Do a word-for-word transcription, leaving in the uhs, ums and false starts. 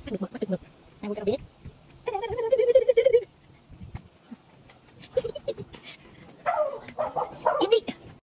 được mực, bắt được mực. Hai con cá biết.